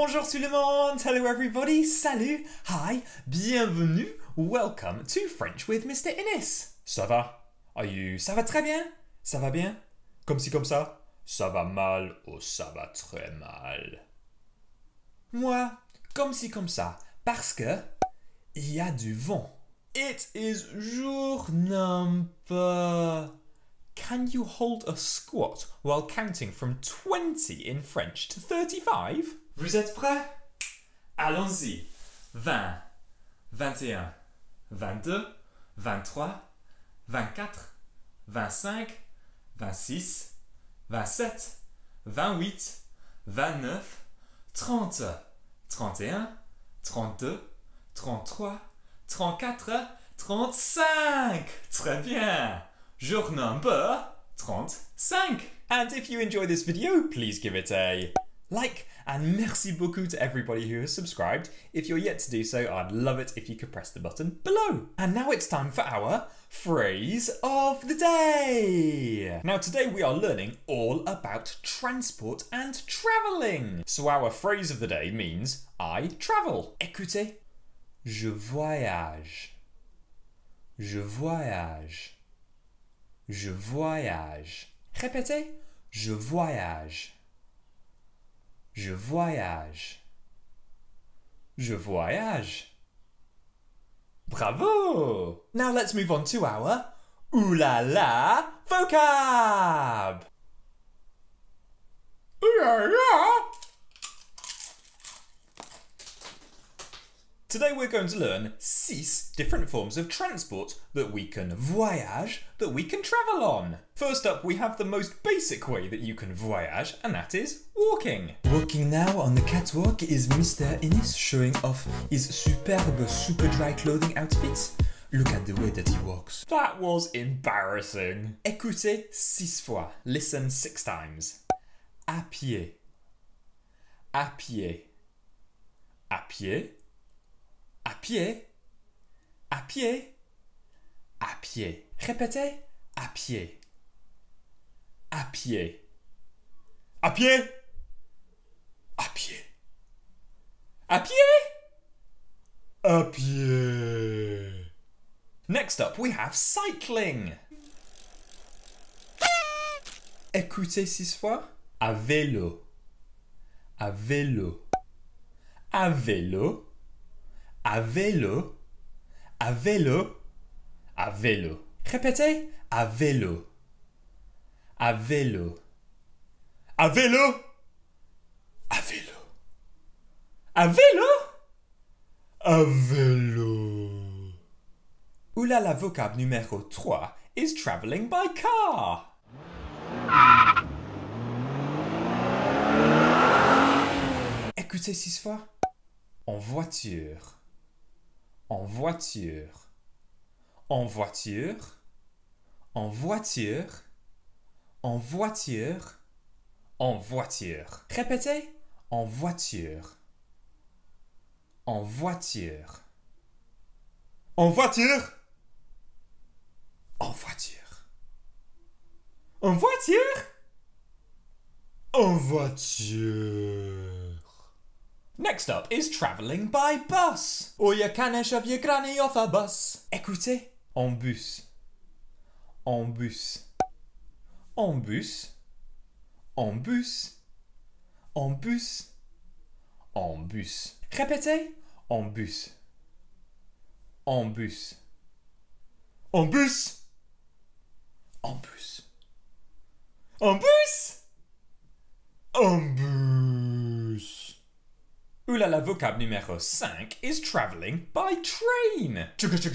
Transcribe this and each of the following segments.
Bonjour tout le monde! Hello everybody! Salut! Hi! Bienvenue! Welcome to French with Mr. Innes! Ça va? Ça va très bien? Ça va bien? Comme ci comme ça? Ça va mal ou ça va très mal? Moi, comme ci comme ça, parce que il y a du vent. It is journampe. Can you hold a squat while counting from 20 in French to 35? Vous êtes prêts? Allons-y. 20, 21, 22, 23, 24, 25, 26, 27, 28, 29, 30, 31, 32, 33, 34, 35. Très bien. Jour number 35. And if you enjoy this video, please give it a like. And merci beaucoup to everybody who has subscribed. If you're yet to do so, I'd love it if you could press the button below. And now it's time for our phrase of the day. Now today we are learning all about transport and travelling. So our phrase of the day means I travel. Écoutez. Je voyage. Je voyage. Je voyage. Répétez. Je voyage. Je voyage. Je voyage. Bravo! Now let's move on to our Ooh La La vocab. Ooh La La. Today we're going to learn 6 different forms of transport that we can voyage, that we can travel on. First up, we have the most basic way that you can voyage, and that is walking. Walking now on the catwalk is Mr. Innes showing off his superb super dry clothing outfits. Look at the way that he walks. That was embarrassing. Écoutez 6 fois. Listen 6 times. À pied. À pied. À pied. À pied, à pied, à pied. Répétez, à pied, à pied, à pied, à pied, à pied, à pied. Next up, we have cycling. Écoutez 6 fois. À vélo, à vélo, à vélo. À vélo, à vélo, à vélo. Répétez, à vélo, à vélo, à vélo, à vélo, à vélo, à vélo. Oula la vocab numéro 3 is travelling by car. Écoutez 6 fois. En voiture. En voiture, en voiture, en voiture, en voiture, en voiture. Répétez, en voiture, en voiture, en voiture, en voiture, en voiture, en voiture. Next up is travelling by bus. Or you can shove your granny off a bus. Écoutez. En bus. En bus. En bus. En bus. En bus. En bus. Répétez. En bus. En bus. En bus. En bus. En bus. En bus. Oula la vocab numéro 5 is travelling by train.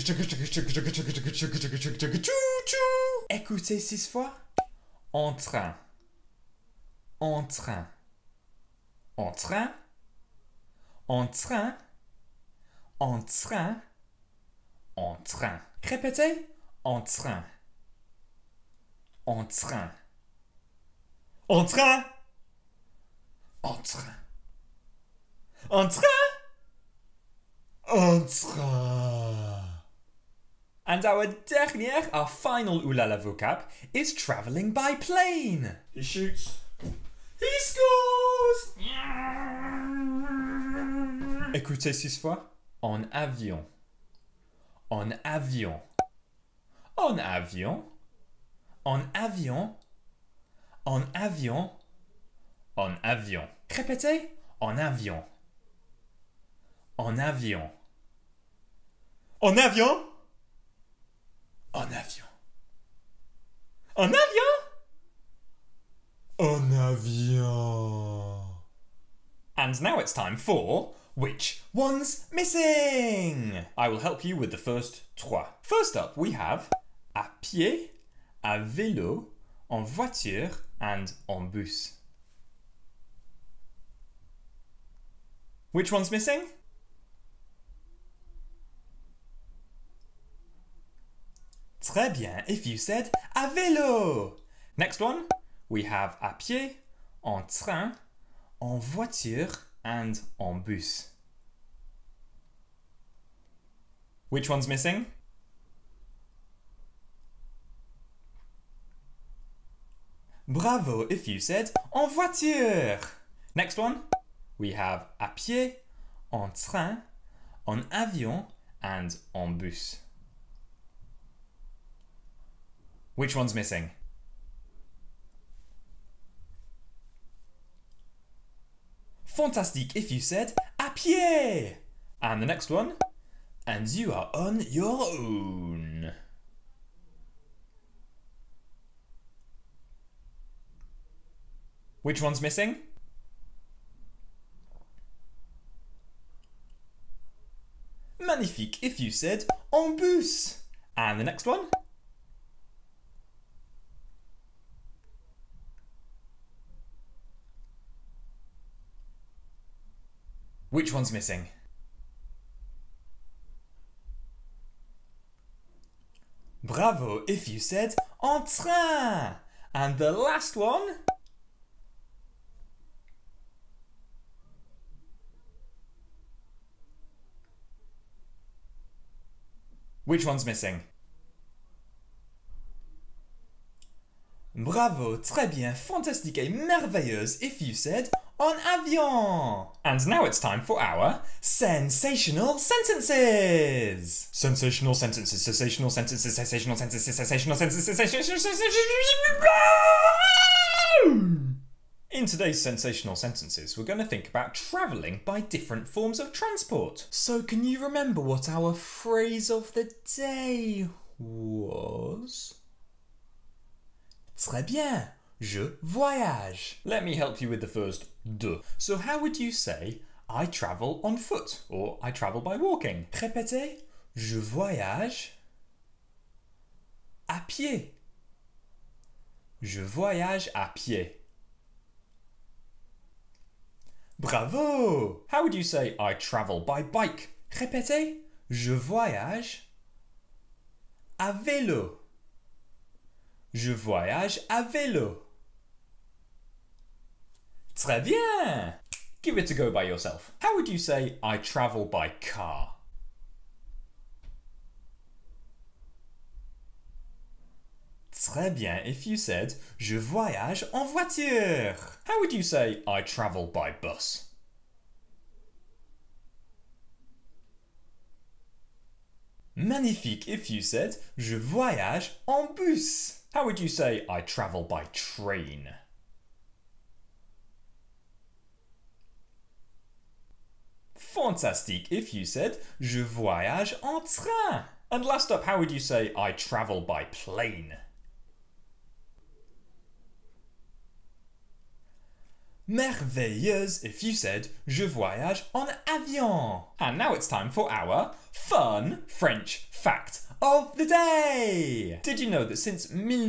Écoutez 6 fois. En train. En train. En train. En train. En train. En train. Répétez. En train. En train. En train. En train. En train. En train. And our dernière, our final Ooh La La vocab is travelling by plane. He shoots. He scores! Écoutez 6 fois. En avion. En avion. En avion. En avion. En avion. En avion. Répétez. En avion. En avion. En avion. En avion. En avion. En avion. And now it's time for Which One's Missing? I will help you with the first trois. First up we have à pied, à vélo, en voiture and en bus. Which one's missing? Très bien if you said à vélo. Next one, we have à pied, en train, en voiture and en bus. Which one's missing? Bravo if you said en voiture. Next one, we have à pied, en train, en avion and en bus. Which one's missing? Fantastic if you said à pied. And the next one, and you are on your own. Which one's missing? Magnifique if you said en bus. And the next one? Which one's missing? Bravo if you said en train. And the last one? Which one's missing? Bravo, très bien, fantastique et merveilleuse if you said en avion. And now it's time for our sensational sentences. Sensational sentences, sensational sentences, sensational sentences, sensational sentences, sensational sentences. In today's sensational sentences, we're going to think about travelling by different forms of transport. So can you remember what our phrase of the day was? Très bien, je voyage. Let me help you with the first de. So how would you say I travel on foot or I travel by walking? Répétez, je voyage à pied. Je voyage à pied. Bravo! How would you say I travel by bike? Répétez, je voyage à vélo. Je voyage à vélo. Très bien! Give it a go by yourself. How would you say I travel by car? Très bien if you said je voyage en voiture. How would you say I travel by bus? Magnifique if you said je voyage en bus. How would you say I travel by train? Fantastique if you said je voyage en train. And last up, how would you say I travel by plane? Merveilleuse if you said je voyage en avion. And now it's time for our fun French fact of the day. Did you know that since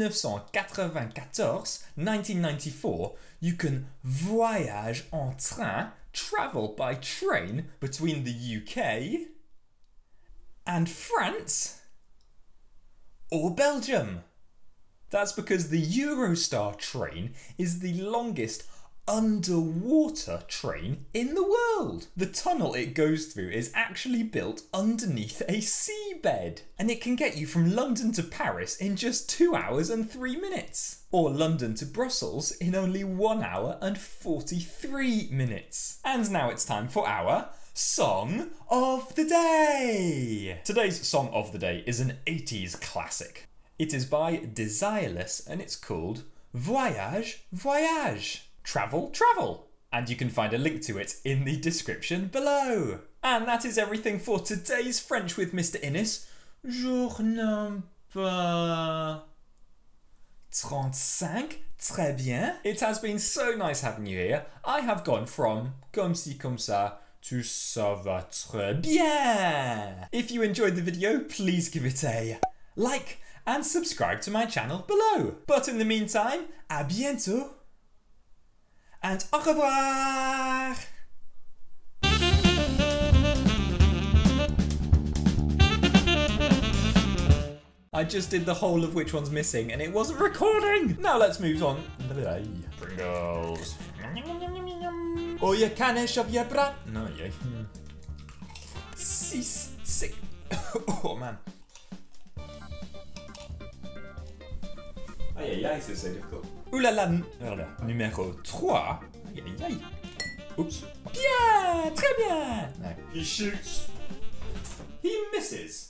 1994, you can voyage en train, travel by train between the UK and France or Belgium? That's because the Eurostar train is the longest underwater train in the world. The tunnel it goes through is actually built underneath a seabed, and it can get you from London to Paris in just 2 hours and 3 minutes, or London to Brussels in only 1 hour and 43 minutes. And now it's time for our Song of the Day. Today's Song of the Day is an 80s classic. It is by Desireless and it's called Voyage, Voyage. Travel, travel. And you can find a link to it in the description below. And that is everything for today's French with Mr. Innes. Jour number 35. Très bien. It has been so nice having you here. I have gone from comme ci comme ça to ça va très bien. If you enjoyed the video, please give it a like and subscribe to my channel below. But in the meantime, à bientôt and au revoir. I just did the whole of which one's missing and it wasn't recording. Now let's move on. Pringles. Oh, you can't shove your brat. No, yeah. Six. Oh, man. Aïe, aïe, aïe, c'est so difficult. Ouh là là. Numéro 3. Aïe, aïe, aïe. Oops. Bien, très bien. No. He shoots. He misses.